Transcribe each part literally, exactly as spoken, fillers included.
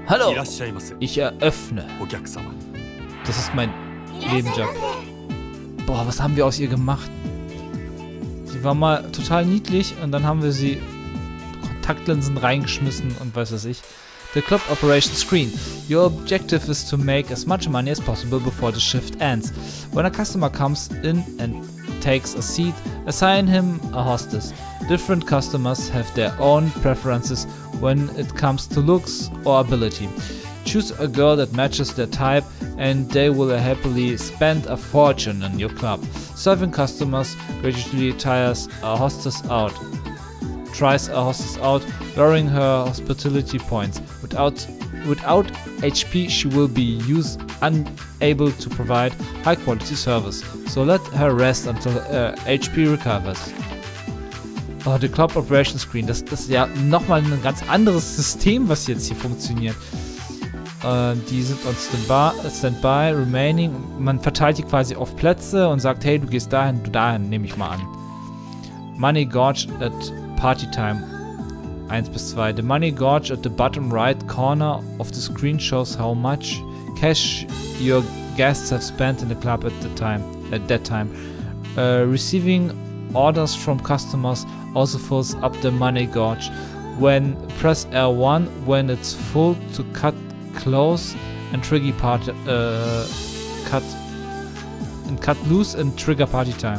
Hallo, ich eröffne. Das ist mein Nebenjob. Boah, was haben wir aus ihr gemacht? Sie war mal total niedlich und dann haben wir sie Kontaktlinsen reingeschmissen und weiß was ich. The club operation screen. Your objective is to make as much money as possible before the shift ends. When a customer comes in and takes a seat, assign him a hostess. Different customers have their own preferences when it comes to looks or ability. Choose a girl that matches their type and they will happily spend a fortune in your club. Serving customers gradually tires a hostess out. Tries a hostess out, lowering her hospitality points. Without without H P, she will be use, unable to provide high quality service. So let her rest until uh, H P recovers. Oh, the Club Operation Screen. Das ist ja nochmal ein ganz anderes System, was jetzt hier funktioniert. Äh, die sind on Standby, Standby, Remaining. Man verteilt die quasi auf Plätze und sagt, hey, du gehst dahin, du dahin, nehme ich mal an. Money Gorge at Party Time. eins bis zwei. The money gorge at the bottom right corner of the screen shows how much cash your guests have spent in the club at the time. At that time, uh, receiving orders from customers also fills up the money gorge. When press R one when it's full to cut close and trigger party uh, cut and cut loose and trigger party time.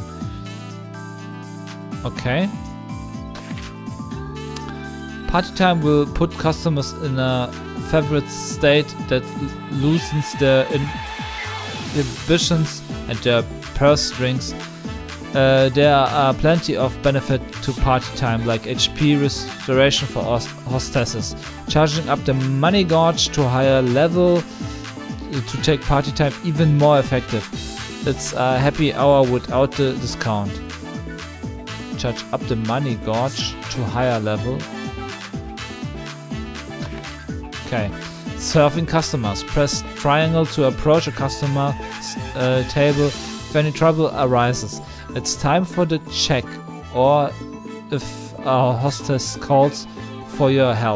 Okay. Party time will put customers in a favorite state that loosens their inhibitions and their purse strings. Uh, there are plenty of benefit to party time, like H P restoration for hostesses. Charging up the money gorge to a higher level to take party time even more effective. It's a happy hour without the discount. Charge up the money gorge to a higher level. Okay. Serving customers. Press triangle to approach a customer's uh, table if any trouble arises. It's time for the check, or if our hostess calls for your help.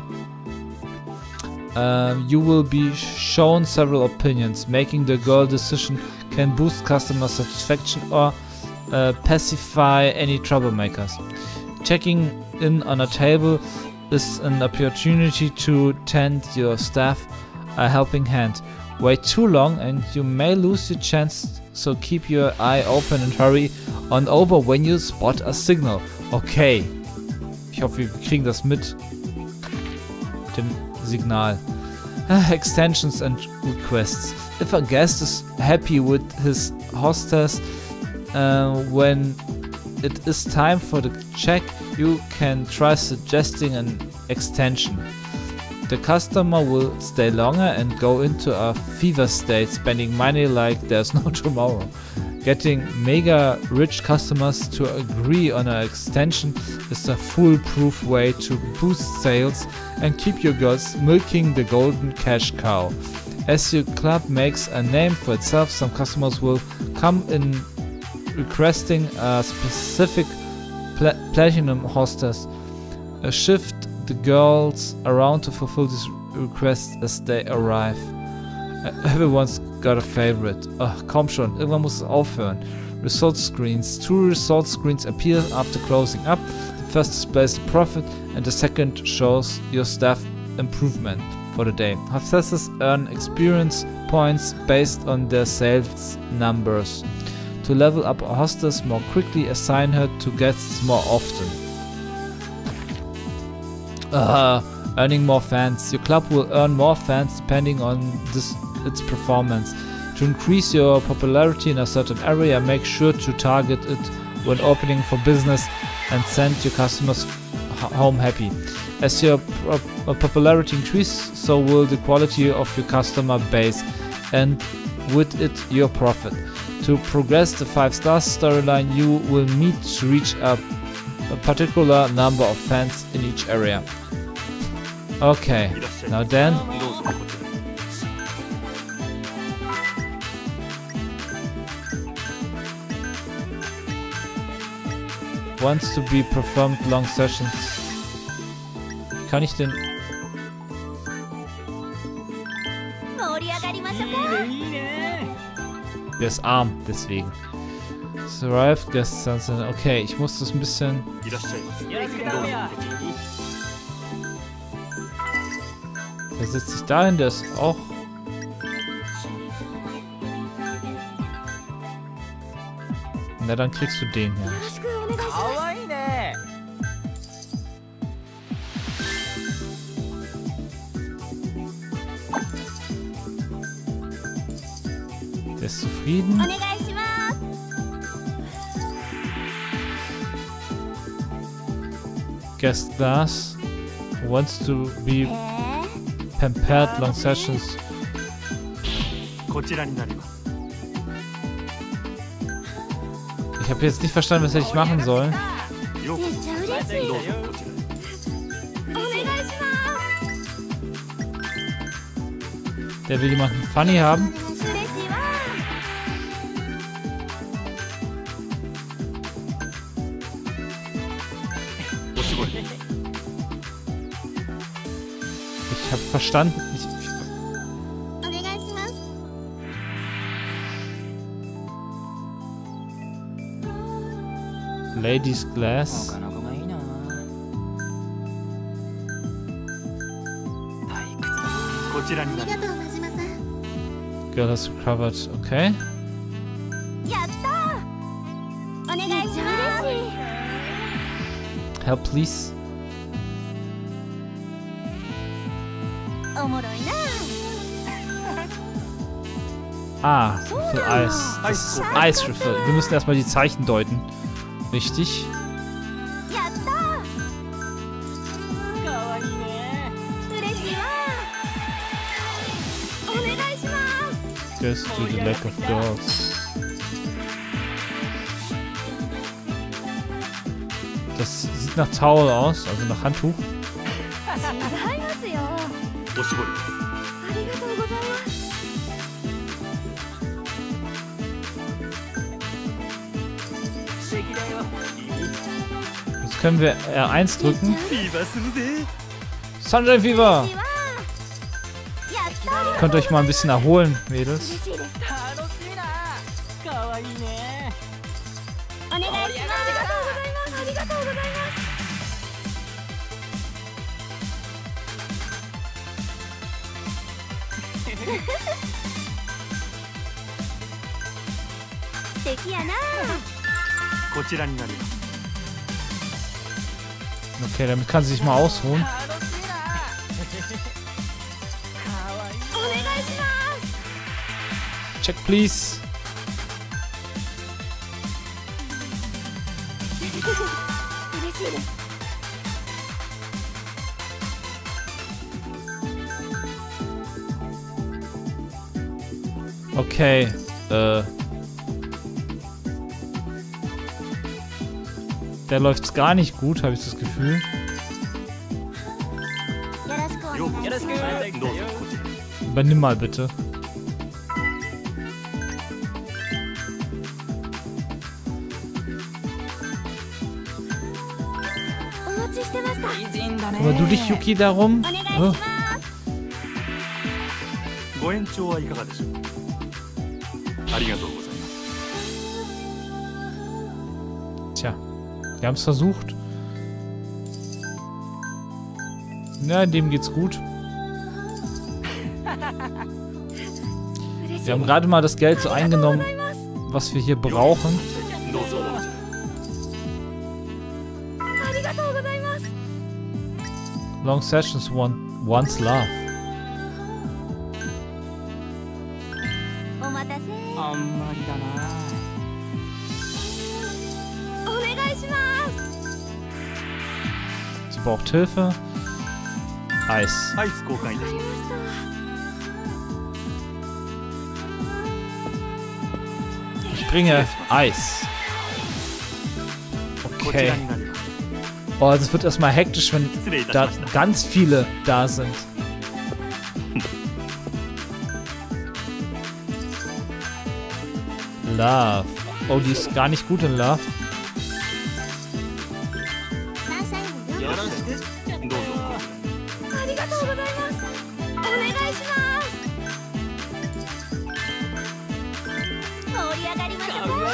Um, you will be shown several opinions. Making the girl decision can boost customer satisfaction or uh, pacify any troublemakers. Checking in on a table is an opportunity to tend your staff a helping hand. Wait too long and you may lose your chance, so keep your eye open and hurry on over when you spot a signal. Okay. Ich hoffe, wir kriegen das mit dem Signal. Extensions and requests. If a guest is happy with his hostess uh, when it is time for the check, you can try suggesting an extension. The customer will stay longer and go into a fever state, spending money like there's no tomorrow. Getting mega rich customers to agree on an extension is a foolproof way to boost sales and keep your girls milking the golden cash cow. As your club makes a name for itself, some customers will come in requesting a specific pla platinum hostess. Uh, shift the girls around to fulfill these requests as they arrive. Uh, everyone's got a favorite. Ach, komm schon, irgendwann muss es aufhören. Result screens. Two result screens appear after closing up. The first displays the profit and the second shows your staff improvement for the day. Hostesses earn experience points based on their sales numbers. To level up a hostess more quickly, assign her to guests more often. Uh, earning more fans. Your club will earn more fans depending on this, its performance. To increase your popularity in a certain area, make sure to target it when opening for business and send your customers home happy. As your popularity increases, so will the quality of your customer base, and with it your profit. To progress the five stars storyline, you will need to reach a, a particular number of fans in each area. Okay, now then. Wants to be performed long sessions. Kann ich den... Der ist arm, deswegen. Survive Guest Sunset. Okay, ich muss das ein bisschen... Der setzt sich dahin, der ist auch... Na, dann kriegst du den hier. Der ist zufrieden. Guest Glass wants to be pampered long sessions. Ich habe jetzt nicht verstanden, was hätte ich machen sollen. Der will jemanden funny haben. Ich habe verstanden. Ich, ich Ladies Glass. Girl has recovered. Okay. Help, please. Ah, Refill Eis. Das ist Eis Refill. Wir müssen erstmal die Zeichen deuten. Richtig. Goes to the lack of dogs. Das sieht nach Towel aus, also nach Handtuch. Jetzt können wir R eins drücken. Sunshine Fever! Ihr könnt euch mal ein bisschen erholen, Mädels. Okay, damit kann sie sich mal ausruhen. Check, please. Okay, äh. Der läuft's gar nicht gut, habe ich das Gefühl. Übernimm mal bitte. Aber du dich, Yuki, darum? Oh. Tja, wir haben es versucht. Ja, dem geht's gut. Wir haben gerade mal das Geld so eingenommen, was wir hier brauchen. Long sessions want one's love. Sie braucht Hilfe. Eis. Ich bringe Eis. Okay. Oh, das wird erstmal hektisch, wenn da ganz viele da sind. Love. Oh, die ist gar nicht gut in Love.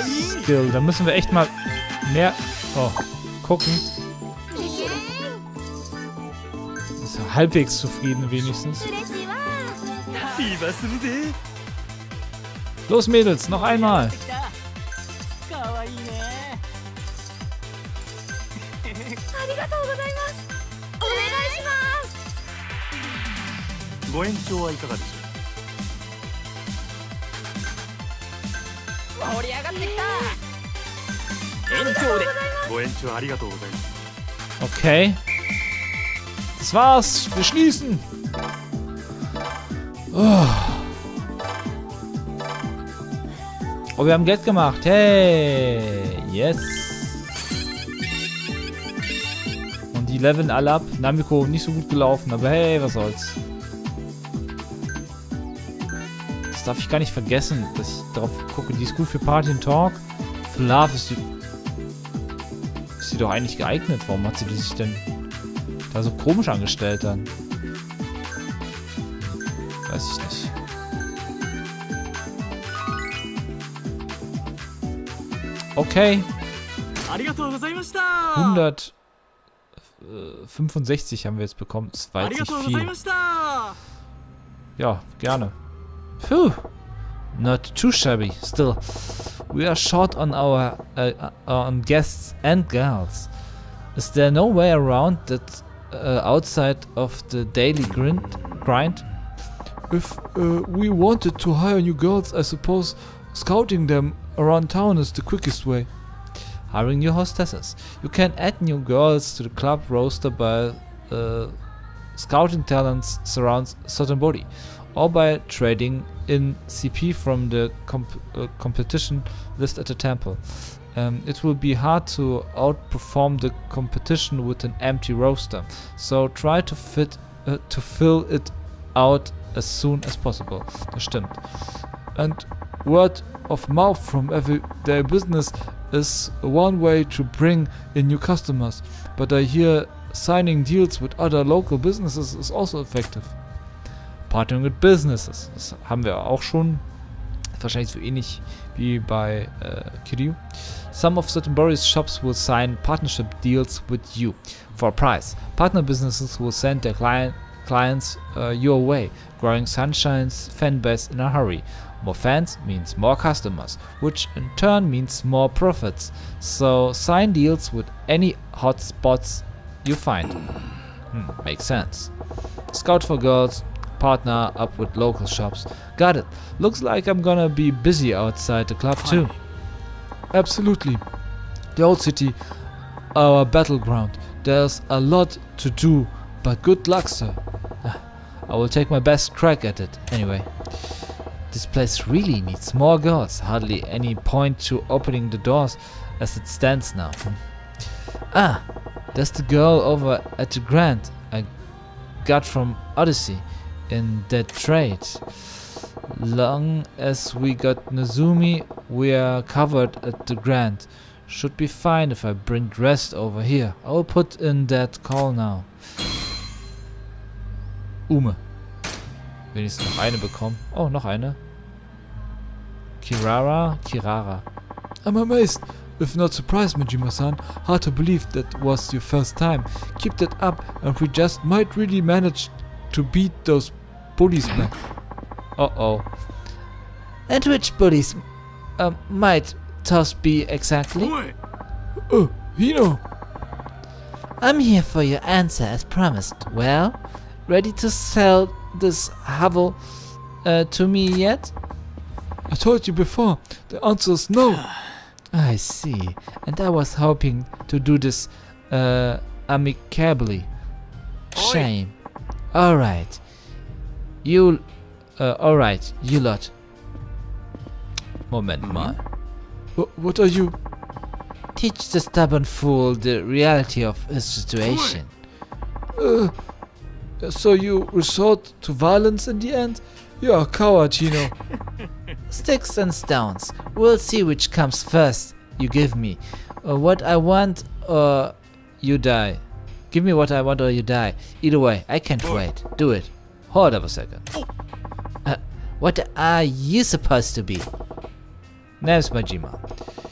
Skill. Da müssen wir echt mal mehr oh, gucken. Ist ja halbwegs zufrieden wenigstens. Los Mädels, noch einmal. Okay. Das war's. Wir schließen. Oh. Oh, wir haben Geld gemacht. Hey. Yes. Und die leveln alle ab. Namiko nicht so gut gelaufen, aber hey, was soll's. Das darf ich gar nicht vergessen, dass ich darauf gucke. Die ist gut für Party and Talk. Für Love ist die... Ist sie doch eigentlich geeignet. Warum hat sie sich denn da so komisch angestellt dann? Weiß ich nicht. Okay. hundertfünfundsechzig haben wir jetzt bekommen. Das war jetzt nicht viel. Ja, gerne. Phew. Not too shabby. Still, we are short on our uh, on guests and girls. Is there no way around that uh, outside of the daily grind? Grind? If uh, we wanted to hire new girls, I suppose scouting them around town is the quickest way. Hiring new hostesses. You can add new girls to the club roster by uh, scouting talents surrounds certain body, or by trading in C P from the comp uh, competition list at the temple. Um, it will be hard to outperform the competition with an empty roster, so try to fit uh, to fill it out as soon as possible. Das stimmt. And word of mouth from everyday business is one way to bring in new customers, but I hear signing deals with other local businesses is also effective. Partnering with businesses, das haben wir auch schon, wahrscheinlich so ähnlich wie bei äh, Kiryu. Some of Sotenbori's shops will sign partnership deals with you for a price. Partner businesses will send their client clients uh, your way, growing Sunshine's fan base in a hurry. More fans means more customers, which in turn means more profits. So sign deals with any hotspots you find. Hmm, makes sense. Scout for girls, partner up with local shops. Got it. Looks like I'm gonna be busy outside the club too. Absolutely. The old city, our battleground. There's a lot to do, but good luck, sir. I will take my best crack at it, anyway. This place really needs more girls. Hardly any point to opening the doors as it stands now. Hmm. Ah, there's the girl over at the Grand I got from Odyssey in that trade. Long as we got Nezumi, we are covered at the Grand. Should be fine if I bring the rest over here. I will put in that call now. Ume. Wenigstens noch eine bekommen. Oh, noch eine. Kirara? Kirara. I'm amazed, if not surprised, Majima-san. Hard to believe that was your first time. Keep that up and we just might really manage to beat those bullies back. Uh-oh. And which bullies uh, might those be exactly? Oh, Hino. I'm here for your answer as promised. Well, ready to sell this hovel uh, to me yet? I told you before, the answer is no. I see, and I was hoping to do this uh, amicably. Shame. Alright. You... Uh, alright, you lot. Moment mal. What are you... Teach the stubborn fool the reality of his situation. Uh, so you resort to violence in the end? You're a coward, Hino. Sticks and stones. We'll see which comes first. You give me uh, what I want or you die. Give me what I want or you die. Either way, I can't wait. Do it. Hold up a second. Uh, what are you supposed to be? Name's Majima.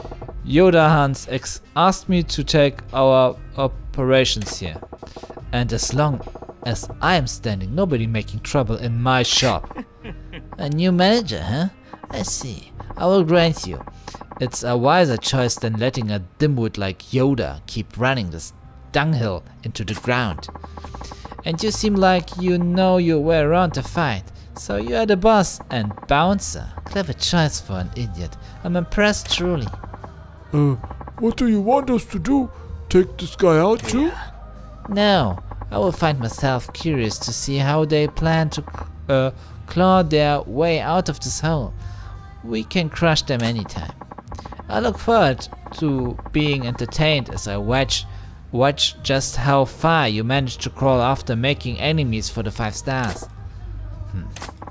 Yoda Hans ex asked me to take our operations here. And as long as I'm standing, nobody making trouble in my shop. A new manager, huh? I see. I will grant you. It's a wiser choice than letting a dimwit like Yoda keep running this dunghill into the ground. And you seem like you know your way around the fight. So you are the boss and bouncer. Clever choice for an idiot. I'm impressed truly. Uh, what do you want us to do? Take this guy out too? No, I will find myself curious to see how they plan to uh, claw their way out of this hole. We can crush them anytime. I look forward to being entertained as I watch, watch just how far you manage to crawl after making enemies for the five stars. Hmm.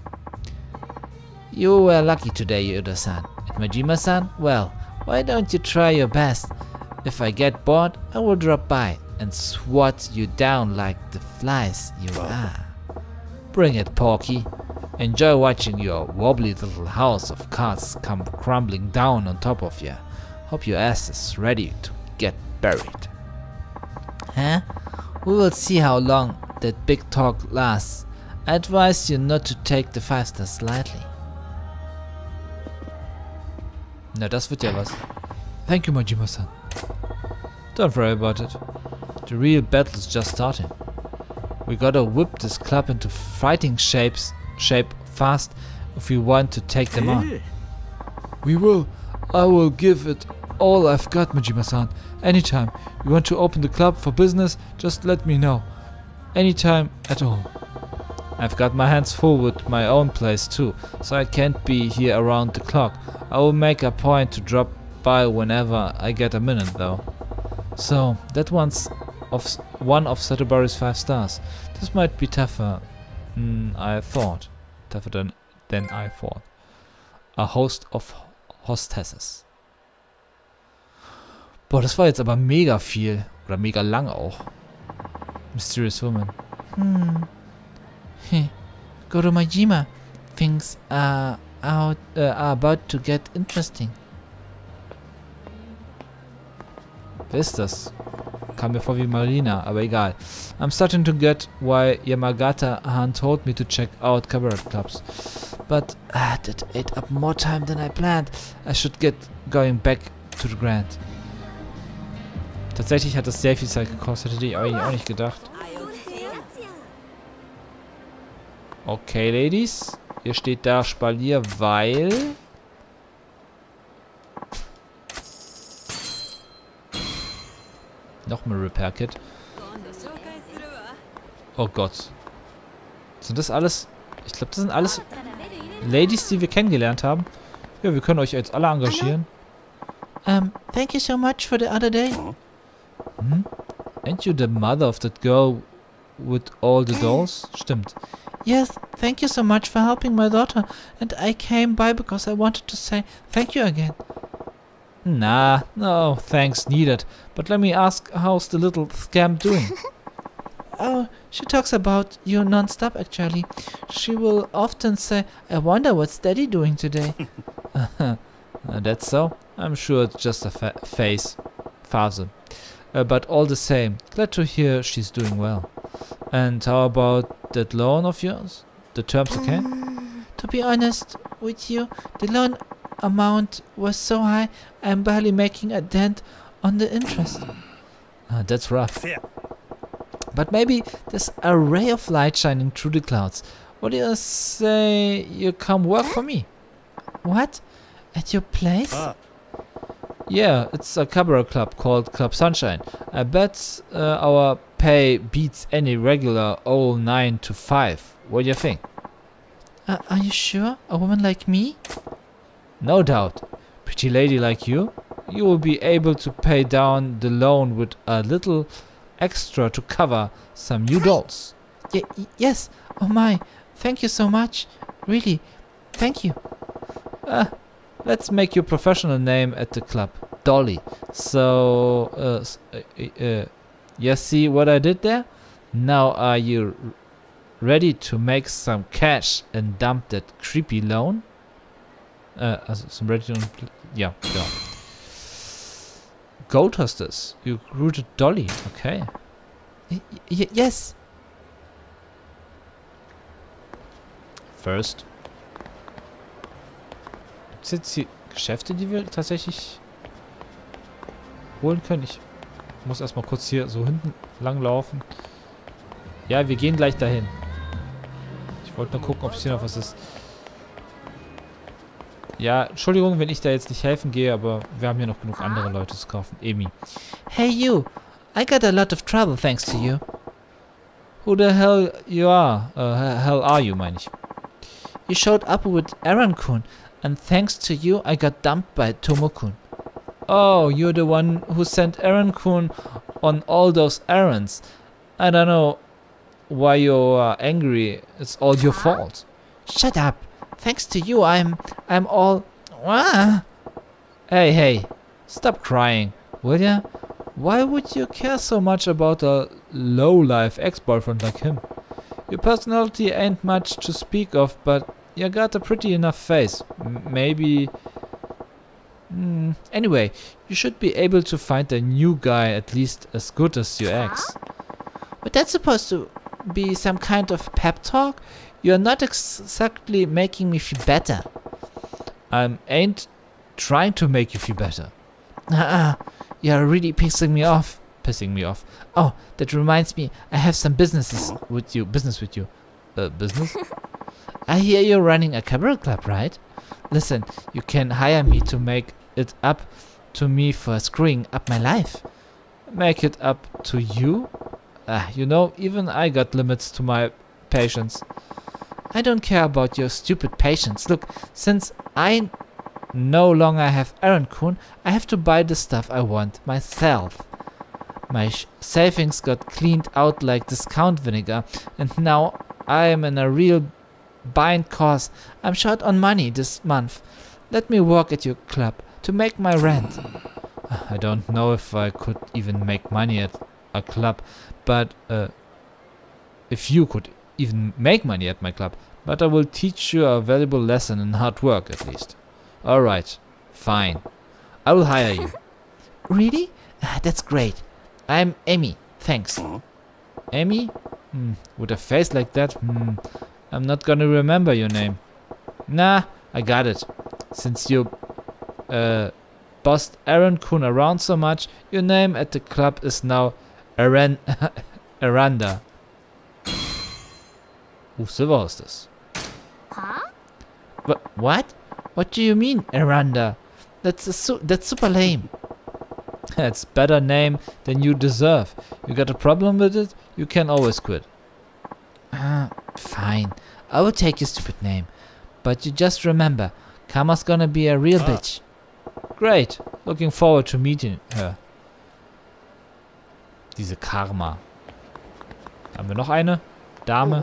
You were lucky today, Yoda-san. And Majima-san, well, why don't you try your best? If I get bored, I will drop by and swat you down like the flies you are. Bring it, Porky. Enjoy watching your wobbly little house of cards come crumbling down on top of you. Hope your ass is ready to get buried. Huh? We will see how long that big talk lasts. I advise you not to take the five stars lightly. Na, das wird ja was. Thank you, Majima-san. Don't worry about it. The real battle is just starting. We gotta whip this club into fighting shapes, shape fast if we want to take them on. We will. I will give it all I've got, Majima-san. Anytime you want to open the club for business, just let me know. Anytime at all. I've got my hands full with my own place too, so I can't be here around the clock. I will make a point to drop by whenever I get a minute though. So, that one's of one of Satobaru's five stars. This might be tougher than I thought. Tougher than, than I thought. A host of hostesses. Boah, das war jetzt aber mega viel. Oder mega lang auch. Mysterious Woman. Hmm. Hey, Goro Majima. Things are out uh, are about to get interesting. Wer ist das? Kam mir vor wie Marina, aber egal. I'm starting to get why Yamagata-han told me to check out cabaret clubs. But uh, that ate up more time than I planned. I should get going back to the Grand. Tatsächlich hat das sehr viel Zeit gekostet, hätte ich eigentlich auch nicht gedacht. Okay, Ladies. Ihr steht da Spalier, weil... Nochmal Repair Kit. Oh Gott. Sind das alles... Ich glaube, das sind alles Ladies, die wir kennengelernt haben. Ja, wir können euch jetzt alle engagieren. Um, thank you so much for the other day. Hm? Ain't you the mother of that girl with all the dolls? Stimmt. Yes, thank you so much for helping my daughter. And I came by because I wanted to say thank you again. Nah, no thanks needed. But let me ask, how's the little scamp doing? Oh, she talks about you non-stop actually. She will often say, I wonder what's Daddy doing today. uh, that's so? I'm sure it's just a fa phase. Phase. Uh, but all the same, glad to hear she's doing well. And how about that loan of yours? The terms okay? Um, to be honest with you, the loan amount was so high, I'm barely making a dent on the interest. Uh, that's rough. But maybe there's a ray of light shining through the clouds. What do you say you come work for me? What? At your place? Ah. Yeah, it's a cabaret club called Club Sunshine. I bet uh, our pay beats any regular old nine to five. What do you think? Uh, are you sure? A woman like me? No doubt. Pretty lady like you, you will be able to pay down the loan with a little extra to cover some new dolls. Y yes. Oh my. Thank you so much. Really. Thank you. Uh, let's make your professional name at the club. Dolly. So, uh, uh, uh, you see what I did there? Now are you ready to make some cash and dump that creepy loan? Äh, also zum Ready und... Ja, ja. goat hostess. You recruited Dolly. Okay. Y y yes. First. Gibt es jetzt hier Geschäfte, die wir tatsächlich holen können? Ich muss erstmal kurz hier so hinten lang laufen. Ja, wir gehen gleich dahin. Ich wollte nur gucken, ob es hier noch was ist. Ja, Entschuldigung, wenn ich da jetzt nicht helfen gehe, aber wir haben hier noch genug andere Leute zu kaufen. Emi. Hey you, I got a lot of trouble thanks to you. Who the hell you are? Uh, hell are you, meine ich. You showed up with Aaron-kun, and thanks to you I got dumped by Tomo-kun. Oh, you're the one who sent Aaron-kun on all those errands. I don't know why you're angry. It's all your fault. Shut up. Thanks to you I'm I'm all ah. Hey, hey. Stop crying, will ya? Why would you care so much about a low-life ex-boyfriend like him? Your personality ain't much to speak of, but you got a pretty enough face. M maybe... Mm, anyway, you should be able to find a new guy at least as good as your ex. But that's supposed to be some kind of pep talk? You're not ex exactly making me feel better. I ain't trying to make you feel better. Uh-uh. You're really pissing me off. Pissing me off. Oh, that reminds me. I have some businesses with you. Business with you. Uh, business? I hear you're running a cabaret club, right? Listen, you can hire me to make it up to me for screwing up my life. Make it up to you? Ah, you know, even I got limits to my patience. I don't care about your stupid patience. Look, since I no longer have Aaron-kun, I have to buy the stuff I want myself. My sh savings got cleaned out like discount vinegar, and now I am in a real bind cause. I'm short on money this month. Let me work at your club to make my rent. I don't know if I could even make money at a club, but uh, if you could even make money at my club, but I will teach you a valuable lesson in hard work at least. Alright, fine. I will hire you. Really? Ah, that's great. I'm Amy, thanks. Amy? Hmm, with a face like that, hmm, I'm not gonna remember your name. Nah, I got it. Since you uh, bossed Aaron-kun around so much, your name at the club is now Aran Aranda. Who Silver is this? Huh? Wh what? What do you mean, Aranda? That's a su that's super lame. It's better name than you deserve. You got a problem with it? You can always quit. Uh, fine. I will take your stupid name. But you just remember, Karma's gonna be a real ah. bitch. Great. Looking forward to meeting her. Diese Karma. Haben wir noch eine? Dame?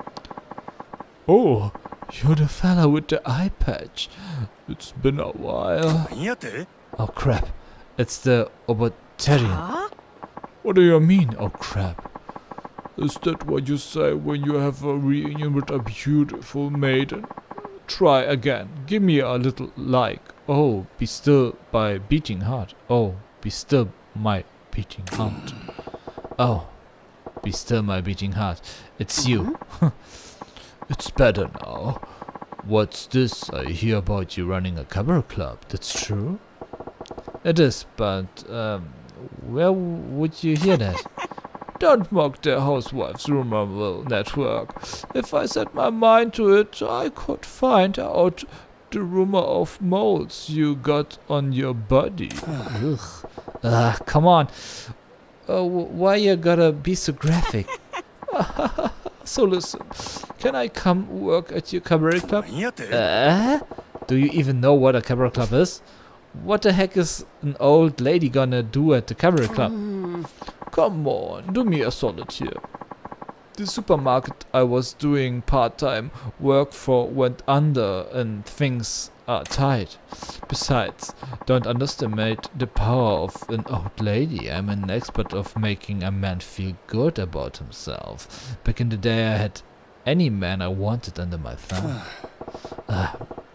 Oh, you're the fella with the eye patch. It's been a while. Oh crap. It's the Oboterian. Huh? What do you mean, oh crap? Is that what you say when you have a reunion with a beautiful maiden? Try again. Give me a little like. Oh, be still by beating heart. Oh, be still my beating heart. Oh, be still my beating heart. It's you. It's better now. What's this? I hear about you running a cabaret club. That's true? It is, but um, where would you hear that? Don't mock the housewife's rumor network. If I set my mind to it, I could find out the rumor of moles you got on your body. Ugh. Uh, come on. Uh, why you gotta be so graphic? So listen, can I come work at your cabaret club? Uh, do you even know what a cabaret club is? What the heck is an old lady gonna do at the cabaret club? Come on, do me a solid here. The supermarket I was doing part-time work for went under and things are tight. Besides, don't underestimate the power of an old lady. I'm an expert of making a man feel good about himself. Back in the day I had any man I wanted under my thumb. uh, I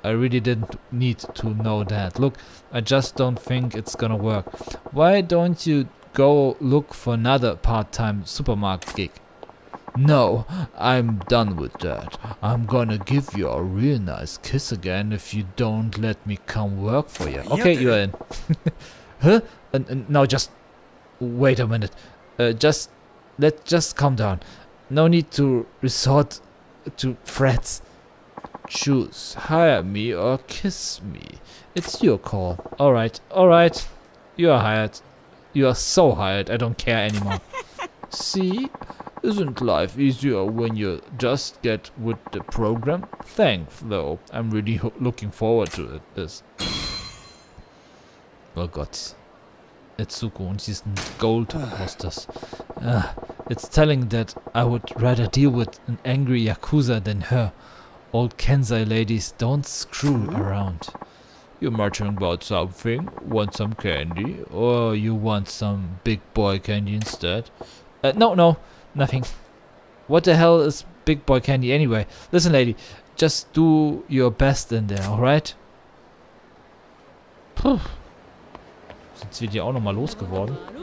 I really didn't need to know that. Look, I just don't think it's gonna work. Why don't you go look for another part-time supermarket gig? No, I'm done with that. I'm gonna give you a real nice kiss again if you don't let me come work for you. Okay, you're in. Huh? And, and now just wait a minute. Uh, just let just calm down. No need to resort to threats. Choose hire me or kiss me. It's your call. Alright, alright. You are hired. You are so hired. I don't care anymore. See? Isn't life easier when you just get with the program? Thanks, though. I'm really ho looking forward to it. This. Oh Gott. Etsuko und diesen Gold Hostess. Ah, it's telling that I would rather deal with an angry Yakuza than her. Old Kensai ladies don't screw around. You're marching about something? Want some candy? Or you want some big boy candy instead? Uh, no, no, nothing. What the hell is big boy candy anyway? Listen, lady, just do your best in there, alright? Puh. Sind wir die auch nochmal losgeworden?